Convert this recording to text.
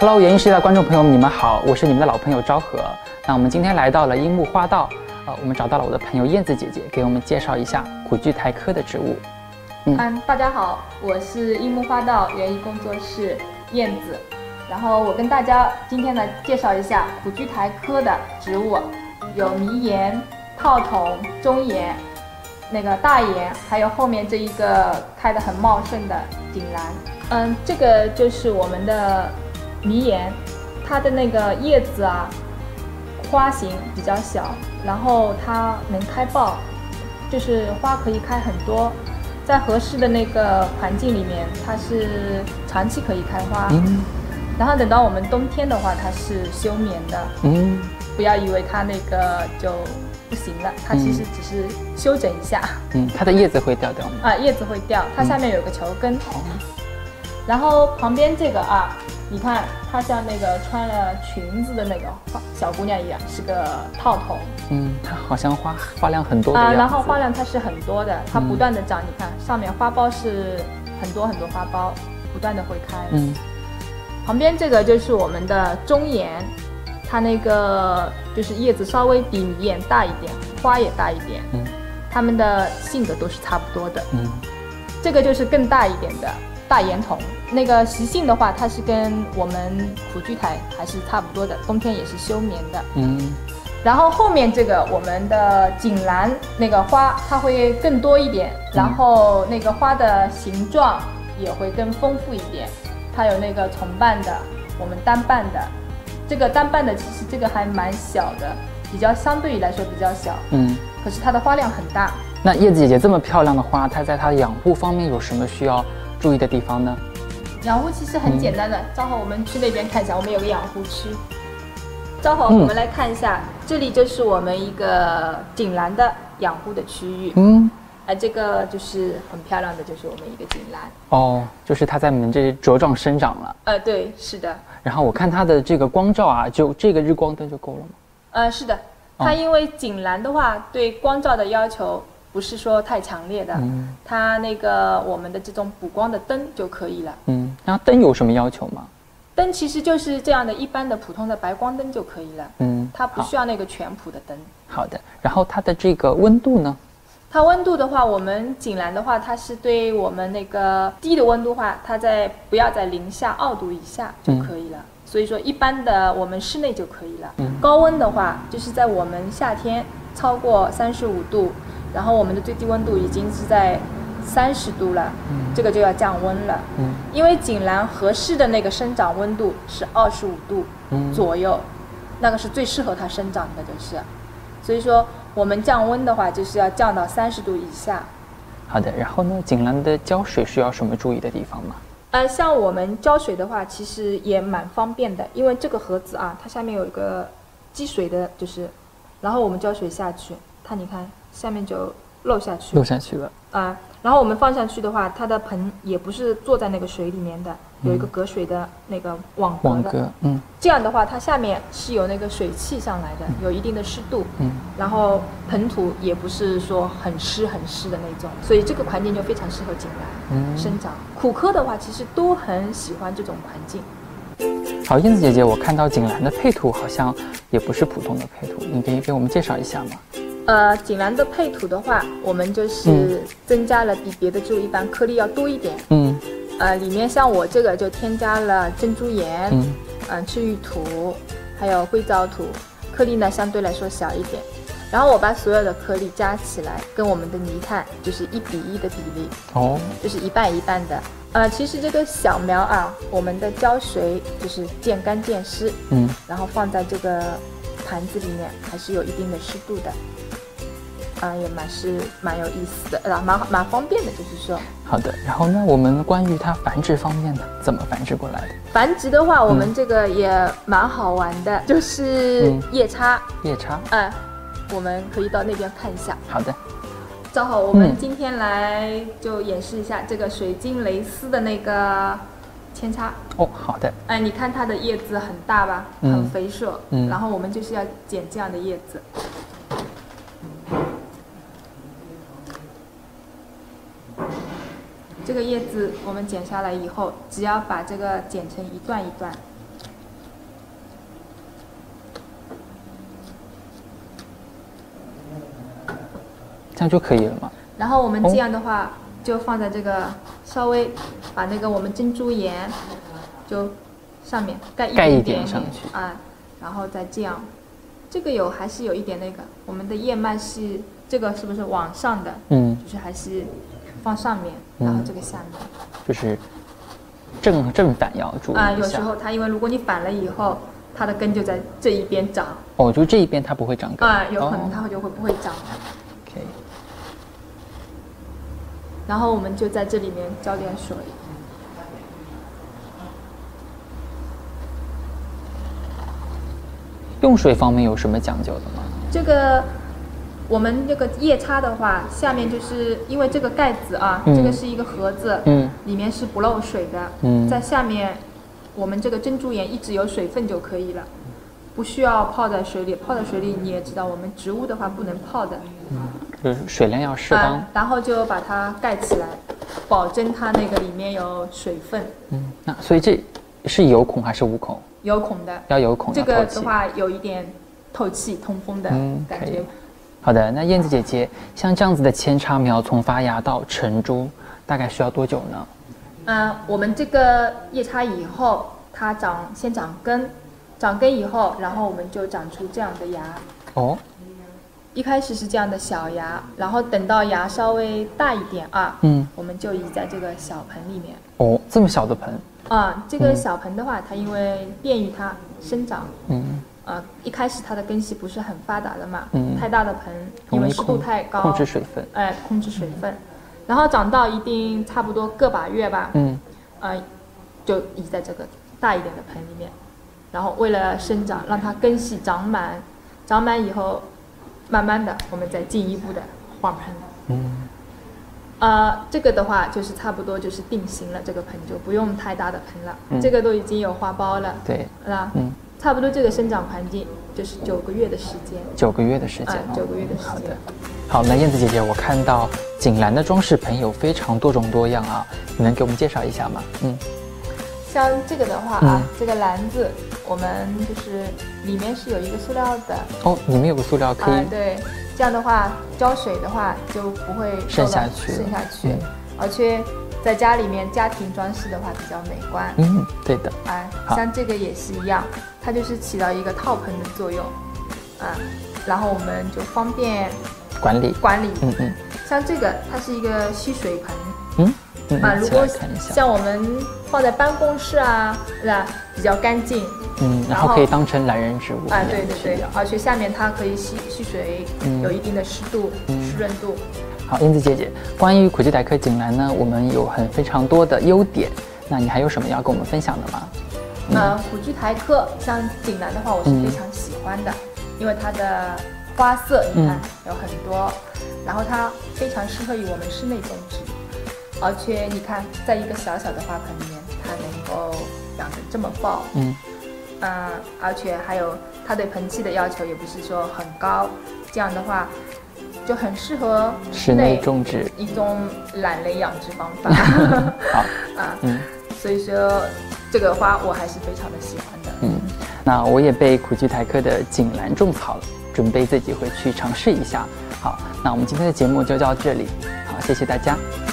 Hello， 园艺世界的观众朋友们，你们好，我是你们的老朋友昭和。那我们今天来到了樱木花道，我们找到了我的朋友燕子姐姐，给我们介绍一下苦苣苔科的植物。 大家好，我是樱木花道园艺工作室燕子，然后我跟大家今天来介绍一下苦苣苔科的植物，有迷岩、套筒、中岩、那个大岩，还有后面这一个开得很茂盛的锦兰。这个就是我们的迷岩，它的那个叶子啊，花型比较小，然后它能开爆，就是花可以开很多，在合适的那个环境里面，它是长期可以开花。然后等到我们冬天的话，它是休眠的。不要以为它那个就不行了，它其实只是休整一下。 它的叶子会掉掉吗？ 叶子会掉，它下面有个球根。然后旁边这个你看它像那个穿了裙子的那个小姑娘一样，是个套筒。 它好像花量很多的样子。 然后花量它是很多的，它不断的长。你看上面花苞是很多很多花苞，不断的会开。旁边这个就是我们的中岩，它那个就是叶子稍微比迷岩大一点，花也大一点。它们的性格都是差不多的。这个就是更大一点的大岩桐，那个习性的话，它是跟我们苦苣苔还是差不多的，冬天也是休眠的。然后后面这个我们的锦兰那个花，它会更多一点，然后那个花的形状也会更丰富一点。它有那个重瓣的，我们单瓣的，这个单瓣的其实这个还蛮小的，相对于来说比较小。可是它的花量很大。 那叶子姐姐这么漂亮的花，它在它的养护方面有什么需要注意的地方呢？ 养护其实很简单的，昭和我们去那边看一下，我们有个养护区。昭和，我们来看一下，这里就是我们一个锦兰的养护的区域。这个就是很漂亮的，就是我们一个锦兰。 就是它在你们这里茁壮生长了。 对，是的。 然后我看它的这个光照啊，就这个日光灯就够了吗？ 是的，它因为锦兰的话，对光照的要求不是说太强烈的，它那个我们的这种补光的灯就可以了。 那灯有什么要求吗？ 灯其实就是这样的一般的普通的白光灯就可以了。它不需要那个全谱的灯。好的。 然后它的这个温度呢？ 它温度的话，我们锦兰的话，它是对我们那个低的温度话，它不要在零下2度以下就可以了。所以说一般的我们室内就可以了。高温的话，就是在我们夏天超过35度，然后我们的最低温度已经是在30度了，这个就要降温了。因为锦兰合适的那个生长温度是25度左右，那个是最适合它生长的，就是。所以说我们降温的话，就是要降到30度以下。 好的。然后呢，锦兰的浇水需要什么注意的地方吗？ 像我们浇水的话，其实也蛮方便的，因为这个盒子它下面有一个积水的，然后我们浇水下去，你看下面就漏下去了。然后我们放下去的话，它的盆也不是坐在那个水里面的，有一个隔水的那个网格。这样的话，它下面是有那个水汽上来的，有一定的湿度。然后盆土也不是说很湿的那种，所以这个环境就非常适合锦兰生长。苦科的话，其实都很喜欢这种环境。 好，燕子姐姐，我看到锦兰的配土好像也不是普通的配土，你可以给我们介绍一下吗？ 锦兰的配土的话，我们就是增加了比别的植物一般颗粒要多一点。里面像我这个就添加了珍珠岩、赤玉土，还有硅藻土，颗粒呢相对来说小一点。然后我把所有的颗粒加起来，跟我们的泥炭就是1比1的比例。就是一半一半的。其实这个小苗我们的浇水就是见干见湿。然后放在这个盘子里面，还是有一定的湿度的。也蛮有意思的，蛮方便的，就是说。好的。然后呢，我们关于它繁殖方面的，怎么繁殖过来的？繁殖的话，我们这个也蛮好玩的，就是夜叉。我们可以到那边看一下。好的。正好我们今天来就演示一下这个水晶蕾丝的那个扦插。好的。你看它的叶子很大吧，很肥硕。然后我们就是要剪这样的叶子。这个叶子我们剪下来以后，只要把这个剪成一段一段， 这样就可以了吗？ 然后我们这样的话，就放在这个稍微把那个我们珍珠岩就上面盖一点上去啊，然后再这样，这个还是有一点那个，我们的燕麦是这个是不是往上的？就是还是放上面，然后这个下面， 就是正反要注意一下。 有时候它因为如果你反了以后，它的根就在这一边长。 哦，就这一边它不会长根。 有可能它就会不会长。 OK。 然后我们就在这里面浇点水。 用水方面有什么讲究的吗？ 这个我们这个叶插的话，下面就是因为这个盖子啊，这个是一个盒子，里面是不漏水的，在下面我们这个珍珠岩一直有水分就可以了，不需要泡在水里。泡在水里你也知道，我们植物的话不能泡的， 就是水量要适当。 然后就把它盖起来，保证它那个里面有水分。 那所以这是有孔还是无孔？ 有孔的， 要有孔。 这个的话有一点透气通风的感觉。 好的，那燕子姐姐，像这样子的扦插苗从发芽到成株，大概需要多久呢？ 我们这个叶插以后，它先长根，长根以后，然后我们就长出这样的芽。 哦， 一开始是这样的小芽，然后等到芽稍微大一点啊，我们就移在这个小盆里面。 哦，这么小的盆？ 这个小盆的话，它因为便于它生长。一开始它的根系不是很发达的嘛，太大的盆，因为湿度太高， 控制水分， 控制水分，然后长到一定差不多个把月吧，就移在这个大一点的盆里面，然后为了生长，让它根系长满，长满以后，慢慢的我们再进一步的换盆。这个的话就是差不多就是定型了，这个盆就不用太大的盆了，这个都已经有花苞了， 对， 差不多这个生长环境就是9个月的时间。 9个月的时间 ，9个月的时间。 好的，好，那燕子姐姐，我看到锦兰的装饰盆有非常多种多样啊，你能给我们介绍一下吗？ 像这个的话这个篮子我们就是里面是有一个塑料的。哦， 里面有个塑料可以。 对，这样的话浇水的话就不会渗下去， 而且在家里面家庭装饰的话比较美观。 对的。 像这个也是一样，它就是起到一个套盆的作用，然后我们就方便管理。 像这个它是一个吸水盆。如果像我们放在办公室啊，对吧，比较干净。 然后可以当成懒人植物。 对，而且下面它可以吸水，有一定的湿度、湿润度。 好，燕子姐姐，关于苦苣苔科锦兰呢，我们有非常多的优点，那你还有什么要跟我们分享的吗？苦苣苔科像锦兰的话，我是非常喜欢的，因为它的花色你看有很多，然后它非常适合于我们室内种植。而且你看，在一个小小的花盆里面，它能够养得这么爆，而且还有它对盆器的要求也不是说很高，这样的话就很适合室内种植， 一种懒人养殖方法。 好， 所以说这个花我还是非常的喜欢的。 那我也被苦苣苔科的锦兰种草了，准备自己回去尝试一下。好，那我们今天的节目就到这里，好，谢谢大家。